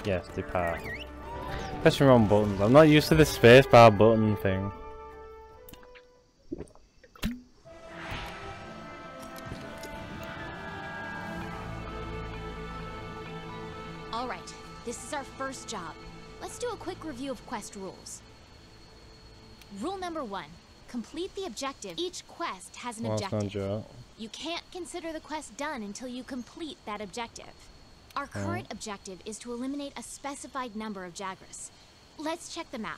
Yes, depart. Pressing wrong buttons. I'm not used to this spacebar button thing. Alright, this is our first job. Let's do a quick review of quest rules. Rule number 1. Complete the objective. Each quest has an objective. You can't consider the quest done until you complete that objective. Our current objective is to eliminate a specified number of Jagras. Let's check the map.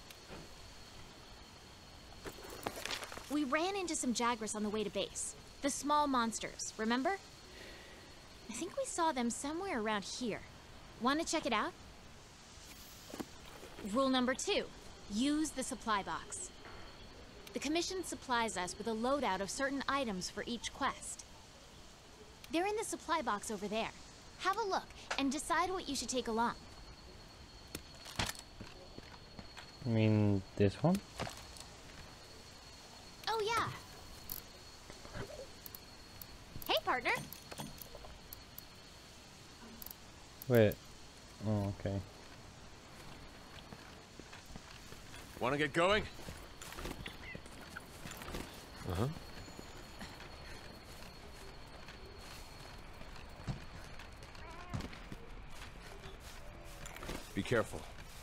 We ran into some Jagras on the way to base. The small monsters, remember? I think we saw them somewhere around here. Want to check it out? Rule number 2. Use the supply box. The Commission supplies us with a loadout of certain items for each quest. They're in the supply box over there. Have a look and decide what you should take along. You mean this one? Oh yeah. Hey partner. Wait. Oh, okay. Want to get going? Uh-huh. Be careful.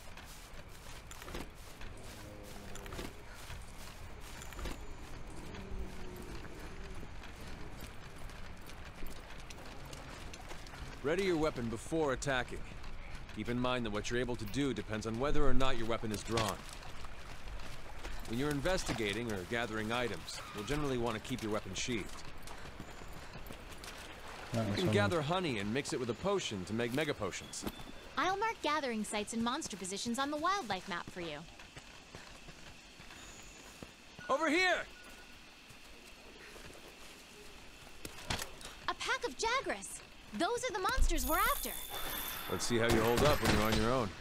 Ready your weapon before attacking. Keep in mind that what you're able to do depends on whether or not your weapon is drawn. When you're investigating or gathering items, you'll generally want to keep your weapon sheathed. You can gather honey and mix it with a potion to make mega potions. I'll mark gathering sites and monster positions on the wildlife map for you. Over here! A pack of Jagras! Those are the monsters we're after! Let's see how you hold up when you're on your own.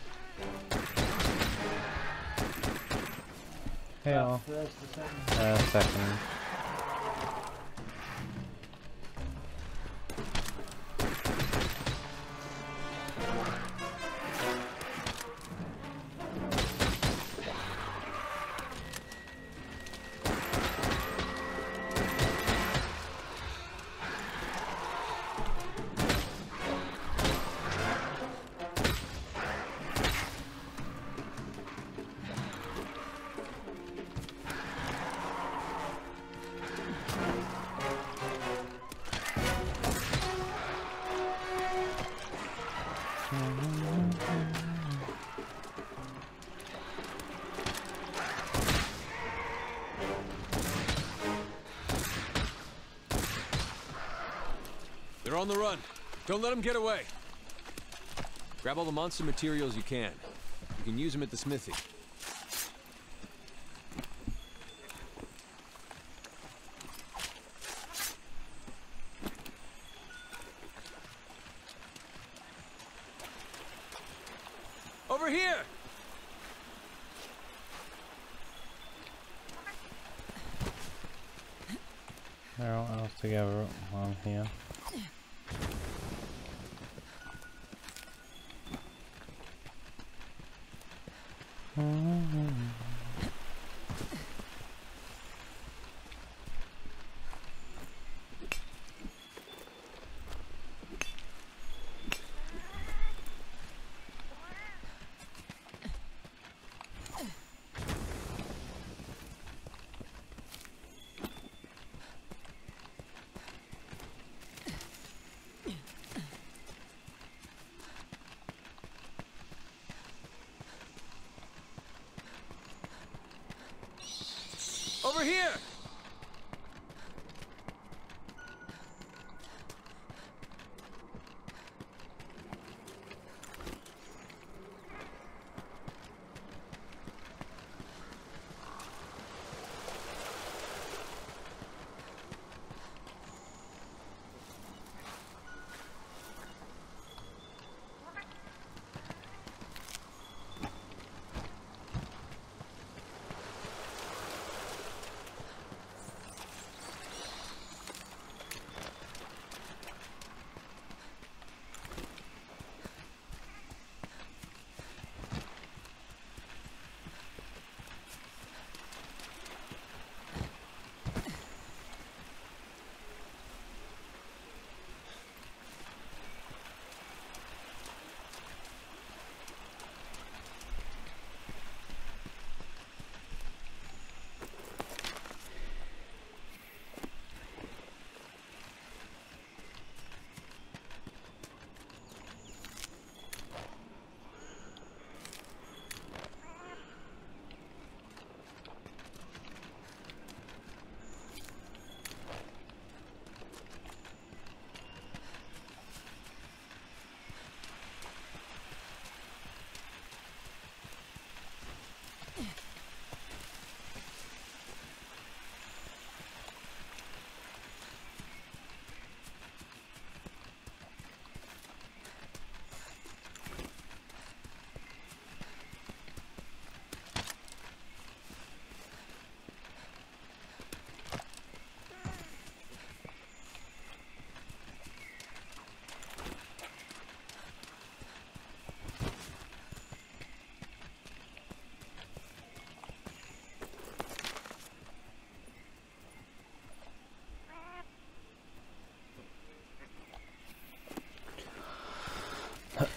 Hell. Second. They're on the run. Don't let them get away. Grab all the monster materials you can. You can use them at the smithy. Over here! They're all else together on here. Over here!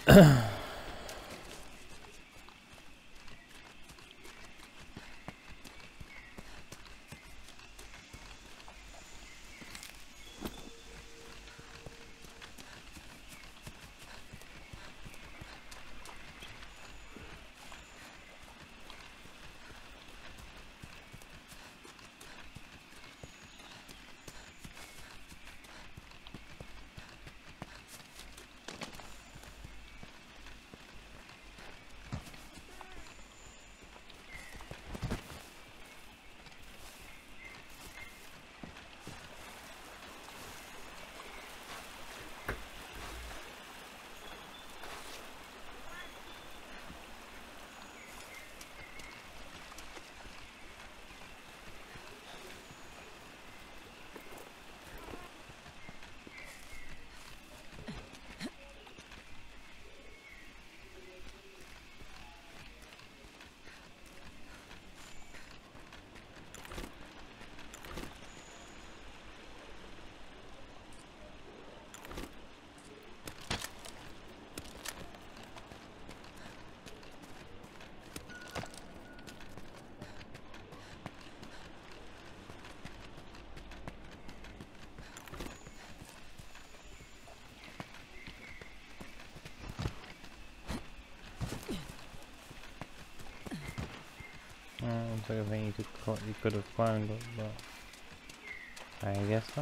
Looks like a thing you could have climbed up, but I guess not.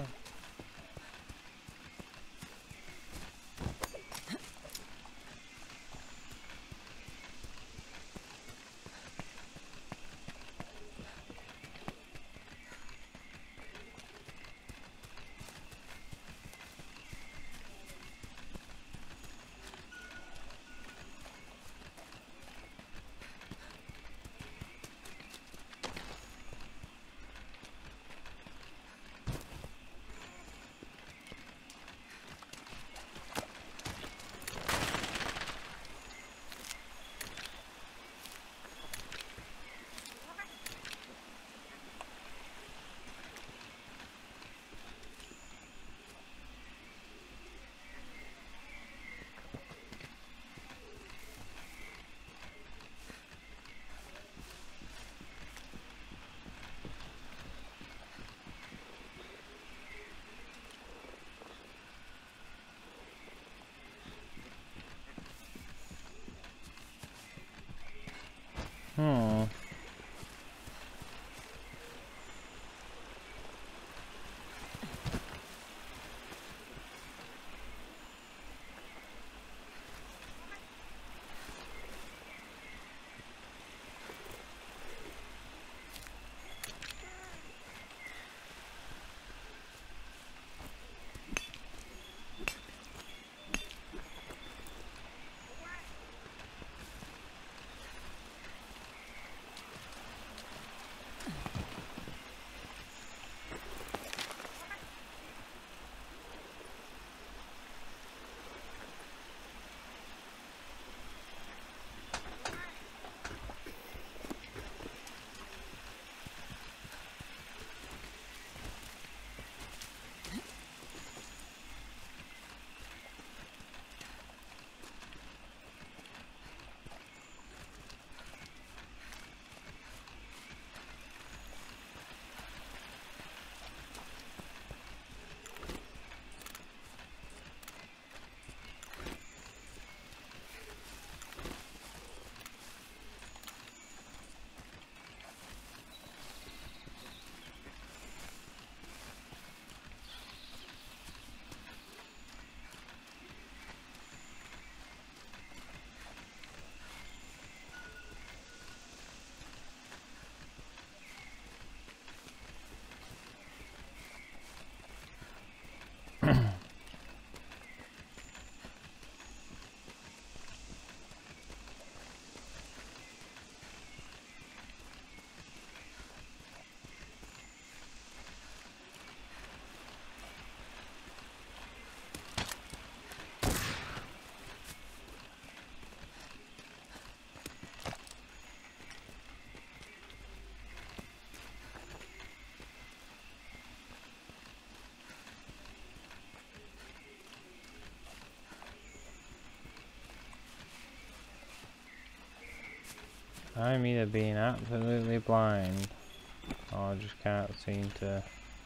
I'm either being absolutely blind or just can't seem to.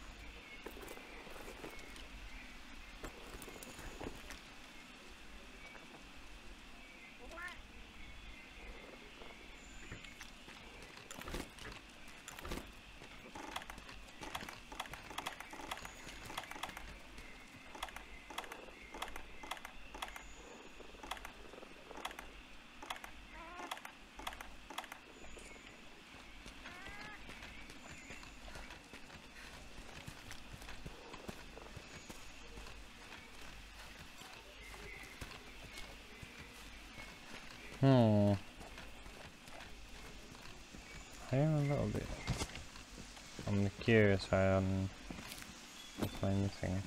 I am a little bit. I'm curious on what's my missing.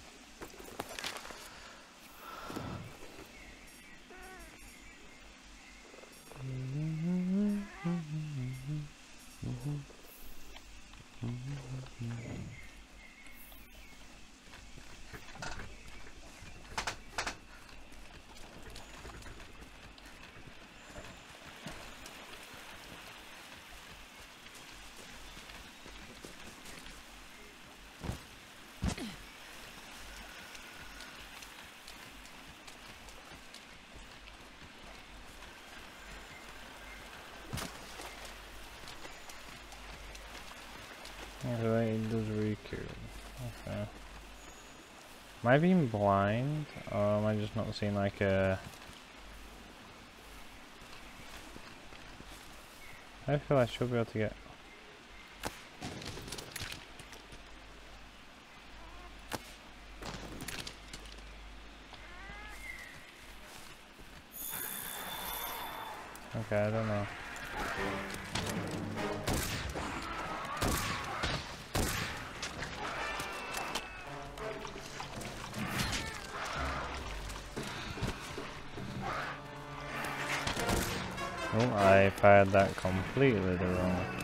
It does Riku. Okay. Am I being blind, or am I just not seeing like a? I feel I should be able to get. Okay, I don't know. Oh, I fired that completely the wrong way.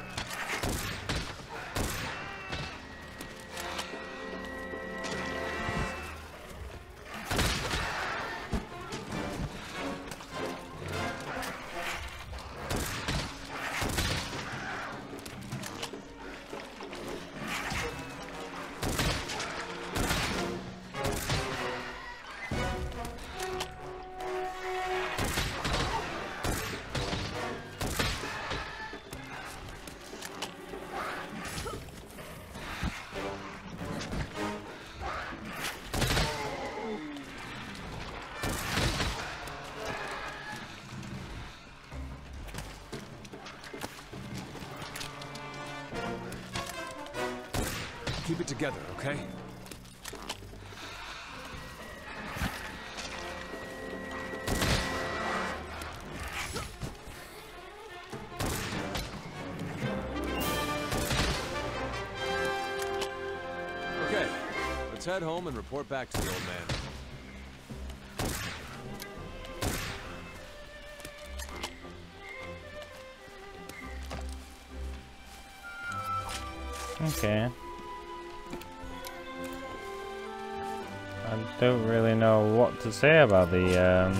Keep it together, okay? Okay, let's head home and report back to the old man. Okay. I don't really know what to say about the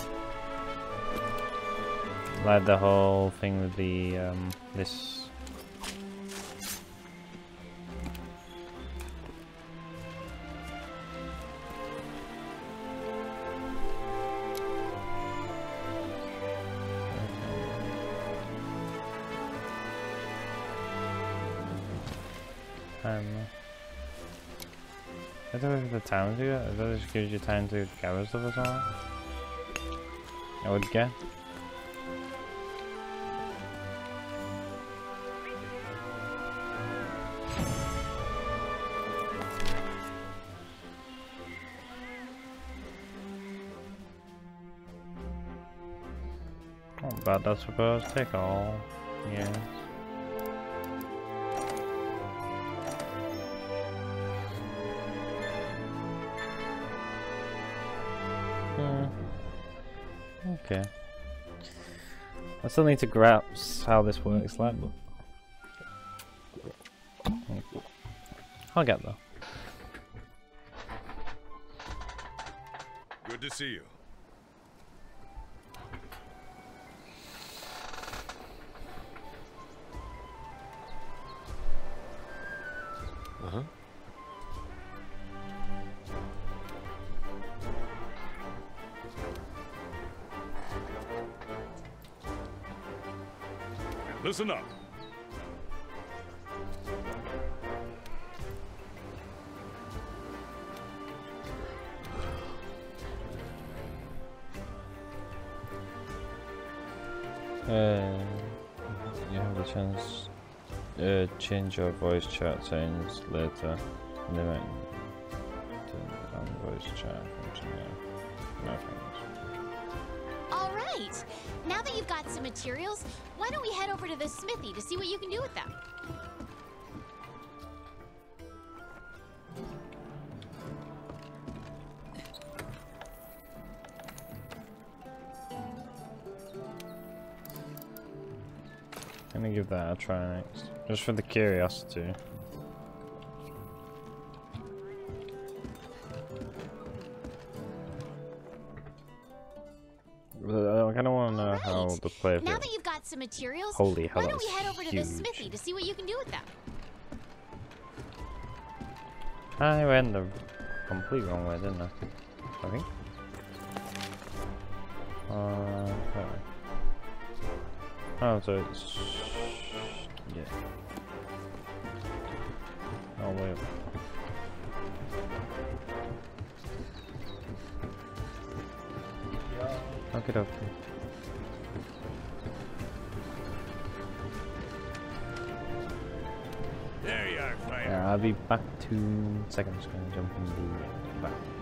like the whole thing with the this. I don't know if the time to it. That just gives you time to gather stuff or something. I would get. Not bad, I suppose. Take all. Yes. Okay. I still need to grasp how this works, like, but I'll get there. Good to see you. Listen up. You have the chance change your voice chat settings later. Limit on voice chat function. No thanks. All right. Now that you've got some materials, why don't we head over to the smithy to see what you can do with them? I'm gonna give that a try next, just for the curiosity. I kind of want to know how the player feels. Now that you've got some materials, Holy hell, why don't we head over to the huge. smithy to see what you can do with them? I went the complete wrong way, didn't I? I think. Okay. Oh, so it's... yeah. Oh, wait. Okay, okay. There you are, Fire. Yeah, I'll be back 2 seconds. Gonna jump in the back.